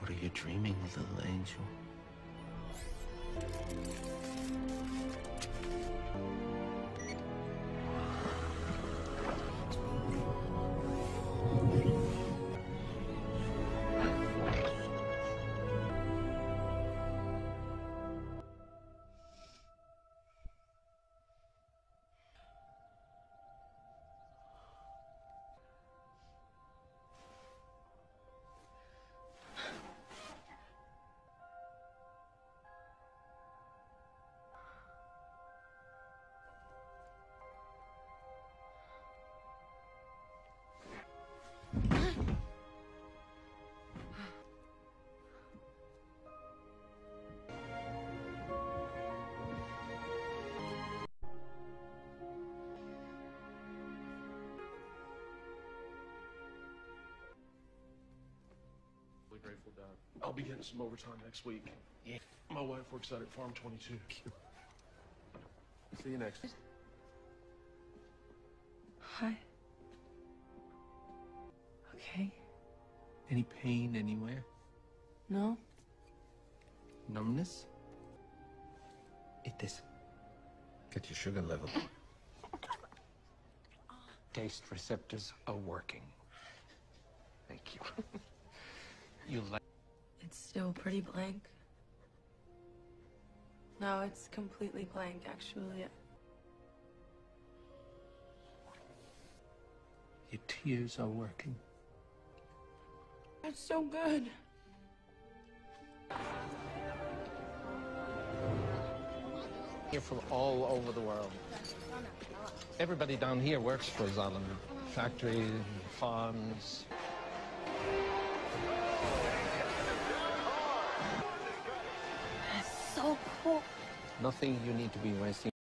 What are you dreaming, little angel? Grateful, Dad. I'll be getting some overtime next week. Yeah. My wife works out at Farm 22. See you next. Hi. Okay. Any pain anywhere? No? Numbness? Eat this. Get your sugar level. Taste receptors are working. Thank you. You like... It's still pretty blank. No, it's completely blank, actually. Your tears are working. That's so good. Here from all over the world. Everybody down here works for Xylem. Factories, farms. That's so cool. Nothing you need to be wasting